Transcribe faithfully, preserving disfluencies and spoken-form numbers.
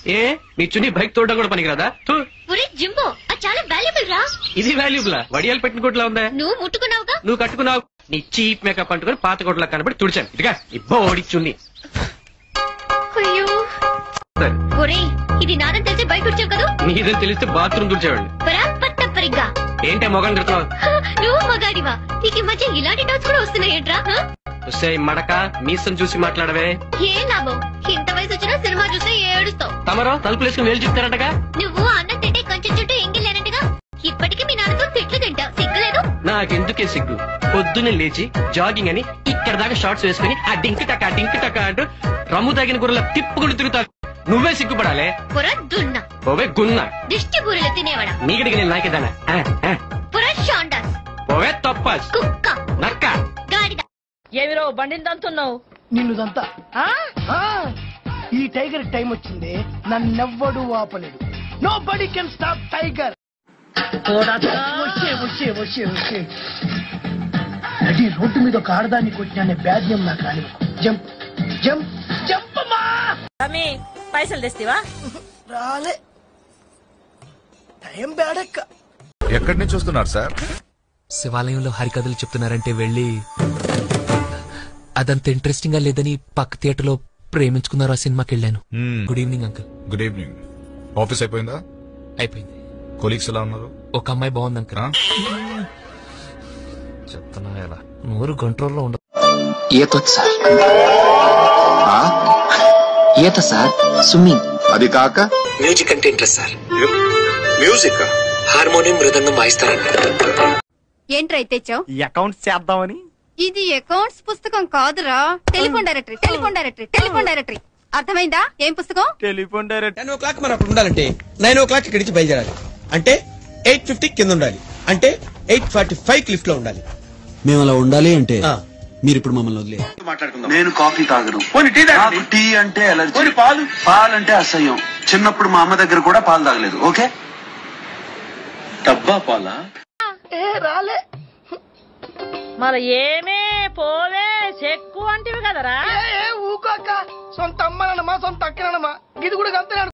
ఏ నీ చున్నీ బైక్ తోడడం కూడా పనికిరాదా? జింబో చాలా వాల్యుబుల్ రా. ఇది వాల్యుబుల్ వడియాలు పెట్టిన కొట్లా ఉందా? నువ్వు ముట్టుకున్నావుగా. నువ్వు కట్టుకున్నావు. నీ చీప్ మేకప్ అంటుకొని పాత కొట్లా కనబడి తుడిచాను. ఇదిగా ఇబ్బో ఓడి చున్నీ. ఇది నాదని తెలిసి బయట వచ్చావు కదా. నీదని తెలిస్తే బాత్రూమ్ తుడిచేవాడిని. పరాపరిగ్గా ఏంటే మొగం కడుతున్నావు? నువ్వు మగాడివా? నీకు ఈ మధ్య ఇలాంటి డౌట్స్ కూడా వస్తున్నాయేంట్రా? మడక మీసం చూసి మాట్లాడవే. ఏ లాభం, ఇంత వయసు వచ్చినా సినిమా చూస్తే ఏడుస్తావు. తమరో తలుపులు వేసుకుని వేలు చెప్తారంటగా. నువ్వు అన్నం తింటే కొంచెం చుట్టూ ఎంగిలేనంటగా. ఇప్పటికీ మీ నాన్నతో తిట్లు తింటావు, సిగ్గులేదు? నాకెందుకే సిగ్గు? పొద్దున్నే లేచి జాగింగ్ అని ఇక్కడ దాకా షార్ట్స్ వేసుకుని ఆ డింక్ టక డింక్ టక అంటూ రమ్ము తగిన గుర్రల తిప్పుకుని తిరుగుతావు. నువ్వే సిగ్గుపడాలే. పురద్దున్నా పోవే గున్నా దిష్టి బూరెలు తినేవాడా. నీకడికి నేను నాకేదానా? పురషాండాస్ పోవే తప్ప కుక్క నక్క గాడిద. ఏమిరో బండిని దంతున్నావు? నిన్ను దంతా. ఈ టైగర్ టైం వచ్చింది, నన్నెవ్వడు ఆపలేడు. Nobody can stop tiger. వచ్చే వచ్చే వచ్చే వచ్చే నడి రోడ్డు మీద ఒక ఆడదాన్ని కొట్టిన బ్యాడ్ నేమ్ నాకు రాని. జంప్ జంప్ జంప్ అమ్మా. పైసలు తెస్తావా? రాలే, టైం బ్యాడక్క. ఎక్కడి నుంచి వస్తున్నారు సార్? శివాలయంలో హరికథలు చెప్తున్నారంటే వెళ్ళి అదంత ఇంట్రెస్టింగ్ గా లేదని పక్క థియేటర్ లో ప్రేమించుకున్నారు ఆ సినిమాకి వెళ్ళాను. Good evening uncle. Good evening. Office అయిపోయిందా? అయిపోయింది. కొలీగ్స్ ఎలా ఉన్నారు? ఒక అమ్మాయి బాగుంది అంకుల్. చెప్తున్నా ఎలా నూరు కంట్రోల్లో ఉండదు. ఈత సార్, ఈత సార్, స్విమ్మింగ్. అది కాక మ్యూజిక్ అంటే interest sir. Music, harmonium, mridangam వాయిస్తారండి. ఏంట్రా తెచ్చావు? అకౌంట్స్ చేద్దామని. ఇది అకౌంట్స్ పుస్తకం కాదురా, telephone directory. Telephone directory telephone directory అర్థమైందా? ఏం పుస్తకం? Telephone directory. Ten o'clock మనం అక్కడ ఉండాలంటే నైన్ ఓ క్లాక్ ఇక్కడి నుంచి బయలుదేరాలి. అంటే ఎయిట్ ఫిఫ్టీ కింద ఉండాలి. అంటే ఎయిట్ ఫార్టీ ఫైవ్ లిఫ్ట్ లో ఉండాలి. మేము అలా ఉండాలి అంటే మీరు ఇప్పుడు మమ్మల్ని వదిలే. నేను కాఫీ తాగను. టీ అంటే ఎలర్జీ. పాలు పాలంటే అసహ్యం. చిన్నప్పుడు మా అమ్మ దగ్గర కూడా పాలు తాగలేదు. ఓకే, డబ్బా పాలా? రాలే మరి ఏమే పోవే చెక్కు అంటివి కదరా. ఊకోక, సొంత అమ్మనమ్మా సొంత అక్కనమ్మా, ఇది కూడా అంతే.